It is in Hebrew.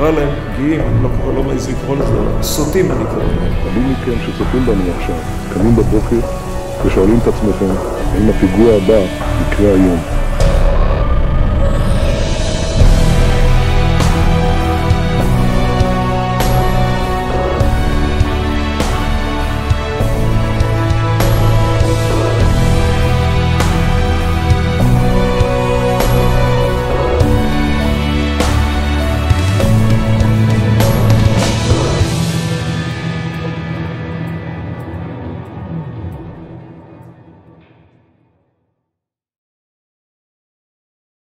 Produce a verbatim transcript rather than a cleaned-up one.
קרא להם פגיעים, אני לא קורא, לא מעז לקרוא לזה, סוטים אני קורא להם. רבים מכם שצופים בנו עכשיו, קמים בבוקר ושואלים את עצמכם, האם הפיגוע הבא יקרה היום?